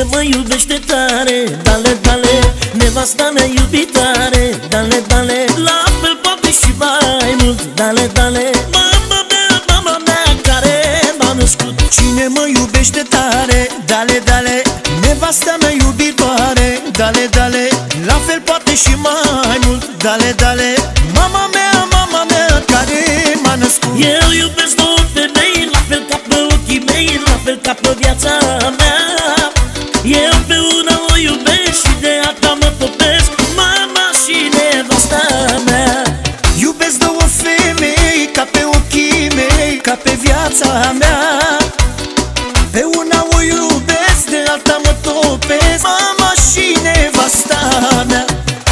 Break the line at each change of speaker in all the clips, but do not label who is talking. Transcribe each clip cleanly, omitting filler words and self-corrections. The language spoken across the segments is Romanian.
mă iubește tare, dale, dale, nevasta mea iubitare, dale, dale, la fel poate și mai mult, dale, dale, mama mea care m-a născut.
Cine mă iubește tare, dale, dale, nevasta mea iubitoare, dale, dale, la fel poate și mai mult, dale, dale, mama mea care m-a născut.
Eu iubesc două femei, la fel ca pe ochii mei, la fel ca pe viața mea. Eu pe una o iubesc și de alta mă topesc, mama și nevasta mea.
Iubesc două femei, ca pe ochii mei, ca pe viața mea. Pe una o iubesc, de alta mă topesc, mama și nevasta mea.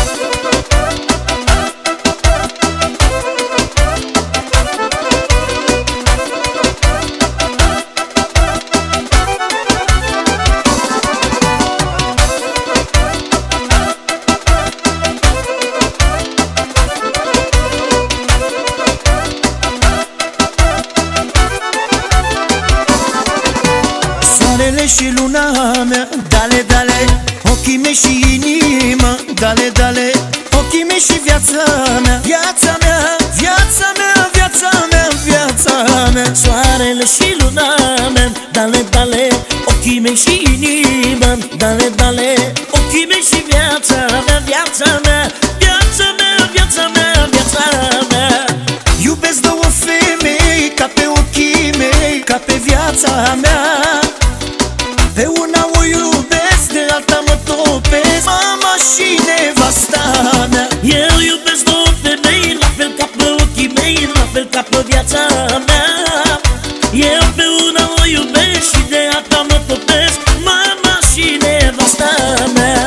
Soarele și luna mea, dale, dale, ochii mei și inima, dale, dale, ochii mei și viața mea, viața mea, viața mea, viața mea, viața mea.
Soarele și luna mea, dale, dale, ochii mei și inima, dale, dale, ochii mei și viața mea, viața mea, viața mea, viața mea, viața mea.
Iubesc două femei, ca pe ochii mei, ca pe viața mea. Pe una o iubesc, de alta mă topesc, mama și nevasta mea.
Eu iubesc două femei, la fel ca pe ochii mei, la fel ca pe viața mea. Eu pe una o iubesc și de alta mă topesc, mama și nevasta mea.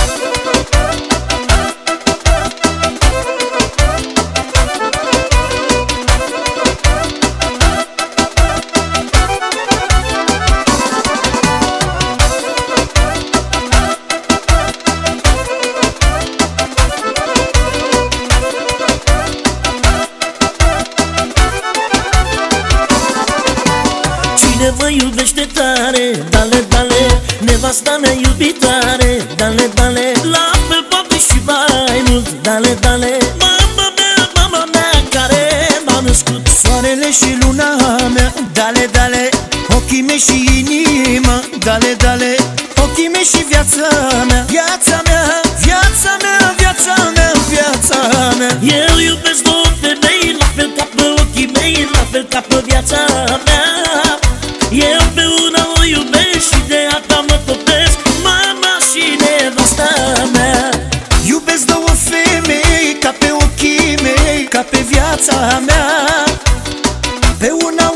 Cine mă iubește tare, dale, dale, nevasta mea iubitare, dale, dale, la fel poate și mai mult, dale, dale, mama mea care m-a născut.
Soarele și luna mea, dale, dale, ochii mei și inima, dale, dale, ochii mei și viața mea, viața mea, viața mea, viața mea, viața mea.
Eu iubesc două femei, la fel ca pe ochii mei, la fel ca pe viața mea. Eu pe una o iubesc și de alta mă topesc, mama și nevasta mea.
Iubesc două femei, ca pe ochii mei, ca pe viața mea. Pe una